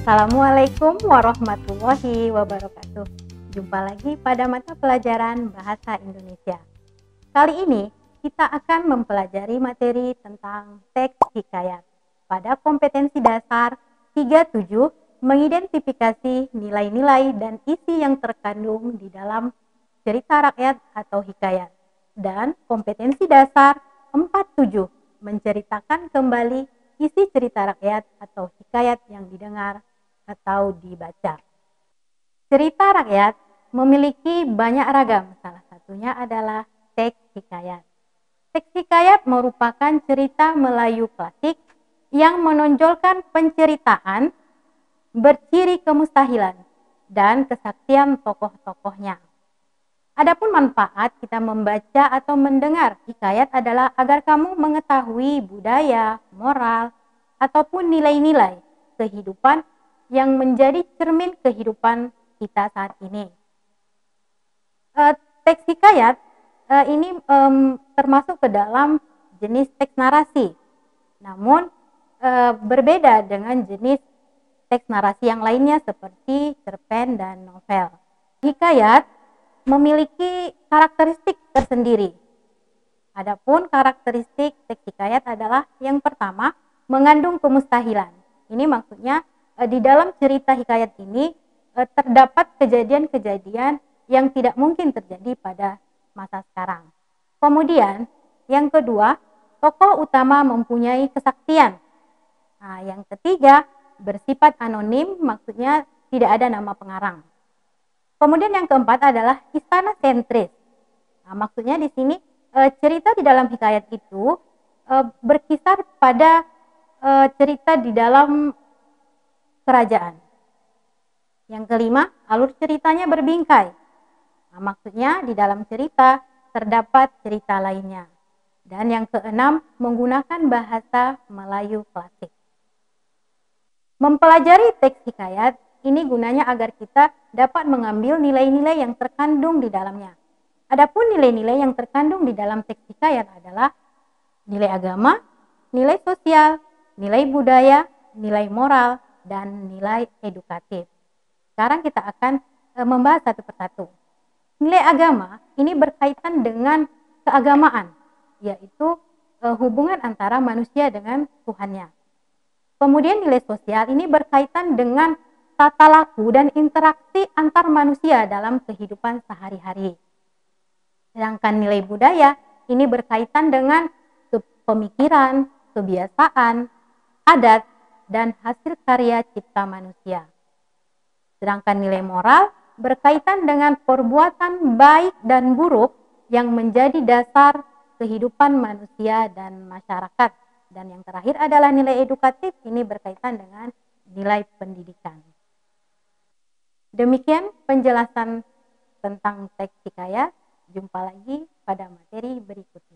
Assalamualaikum warahmatullahi wabarakatuh. Jumpa lagi pada mata pelajaran Bahasa Indonesia. Kali ini kita akan mempelajari materi tentang teks hikayat. Pada kompetensi dasar 37, mengidentifikasi nilai-nilai dan isi yang terkandung di dalam cerita rakyat atau hikayat. Dan kompetensi dasar 47, menceritakan kembali isi cerita rakyat atau hikayat yang didengar atau dibaca. Cerita rakyat memiliki banyak ragam, salah satunya adalah teks hikayat. Teks hikayat merupakan cerita Melayu klasik yang menonjolkan penceritaan, berciri kemustahilan, dan kesaktian tokoh-tokohnya. Adapun manfaat kita membaca atau mendengar hikayat adalah agar kamu mengetahui budaya, moral, ataupun nilai-nilai kehidupan yang menjadi cermin kehidupan kita saat ini. Teks hikayat ini termasuk ke dalam jenis teks narasi, namun berbeda dengan jenis teks narasi yang lainnya seperti cerpen dan novel. Hikayat memiliki karakteristik tersendiri. Adapun karakteristik teks hikayat adalah yang pertama, mengandung kemustahilan. Ini maksudnya di dalam cerita hikayat ini terdapat kejadian-kejadian yang tidak mungkin terjadi pada masa sekarang. Kemudian yang kedua, tokoh utama mempunyai kesaktian. Nah, yang ketiga, bersifat anonim, maksudnya tidak ada nama pengarang. Kemudian yang keempat adalah istana sentris. Nah, maksudnya di sini cerita di dalam hikayat itu berkisar pada cerita di dalam kerajaan. Yang kelima, alur ceritanya berbingkai. Nah, maksudnya di dalam cerita terdapat cerita lainnya. Dan yang keenam, menggunakan bahasa Melayu klasik. Mempelajari teks hikayat ini gunanya agar kita dapat mengambil nilai-nilai yang terkandung di dalamnya. Adapun nilai-nilai yang terkandung di dalam teks hikayat adalah nilai agama, nilai sosial, nilai budaya, nilai moral, dan nilai edukatif. Sekarang kita akan membahas satu persatu. Nilai agama ini berkaitan dengan keagamaan, yaitu hubungan antara manusia dengan Tuhannya. Kemudian nilai sosial ini berkaitan dengan tata laku dan interaksi antar manusia dalam kehidupan sehari-hari. Sedangkan nilai budaya ini berkaitan dengan pemikiran, kebiasaan, adat, dan hasil karya cipta manusia. Sedangkan nilai moral berkaitan dengan perbuatan baik dan buruk yang menjadi dasar kehidupan manusia dan masyarakat. Dan yang terakhir adalah nilai edukatif, ini berkaitan dengan nilai pendidikan. Demikian penjelasan tentang teks hikayat. Jumpa lagi pada materi berikutnya.